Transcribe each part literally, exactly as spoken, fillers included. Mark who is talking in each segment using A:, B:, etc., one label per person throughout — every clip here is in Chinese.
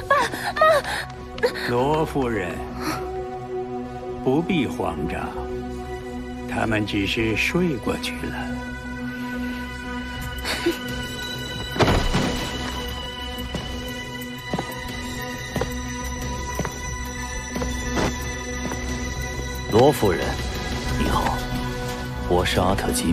A: 爸妈。
B: 罗夫人，不必慌张，他们只是睡过去了。
C: 罗夫人，你好，我是阿特金。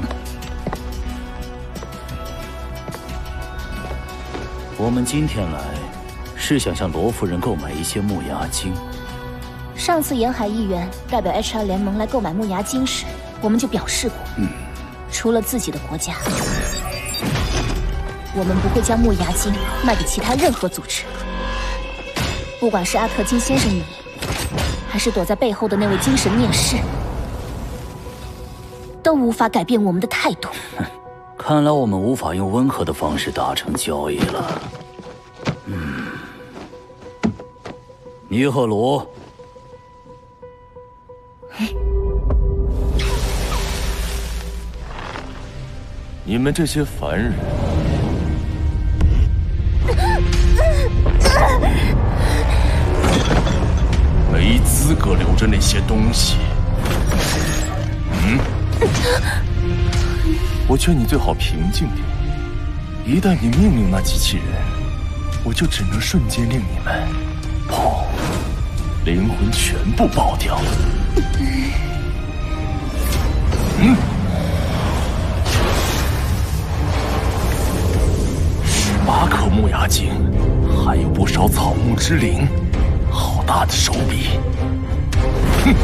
C: 我们今天来，是想向罗夫人购买一些木牙精。
A: 上次沿海议员代表 H R 联盟来购买木牙精时，我们就表示过，嗯，除了自己的国家，我们不会将木牙精卖给其他任何组织。不管是阿特金先生你，还是躲在背后的那位精神面试，都无法改变我们的态度。
C: 看来我们无法用温和的方式达成交易了。嗯，尼赫罗，
D: 你们这些凡人，没资格留着那些东西。嗯，我劝你最好平静点。一旦你命令那机器人，我就只能瞬间令你们，砰，灵魂全部爆掉。嗯，十八颗木牙精，还有不少草木之灵，好大的手笔！哼！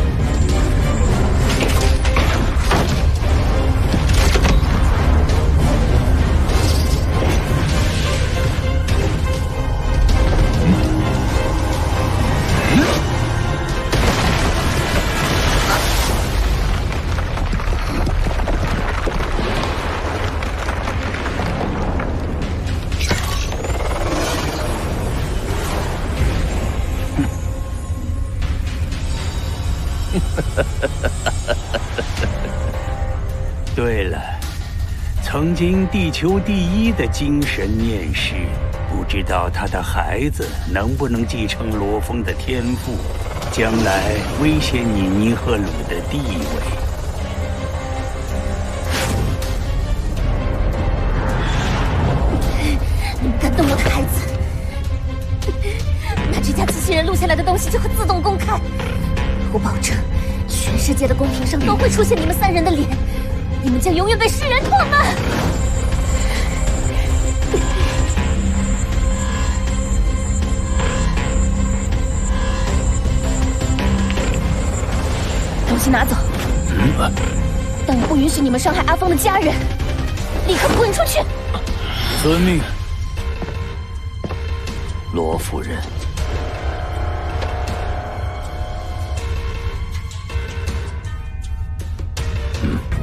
B: 对了，曾经地球第一的精神念师，不知道他的孩子能不能继承罗峰的天赋，将来威胁你尼赫鲁的地位。
A: 你们敢动我的孩子，那这架机器人录下来的东西就会自动公开。我保证，全世界的公屏上都会出现你们三人的脸，你们将永远被世人唾骂。东西拿走，
C: 嗯，
A: 但我不允许你们伤害阿峰的家人，立刻滚出去！
C: 遵命，罗夫人。嗯。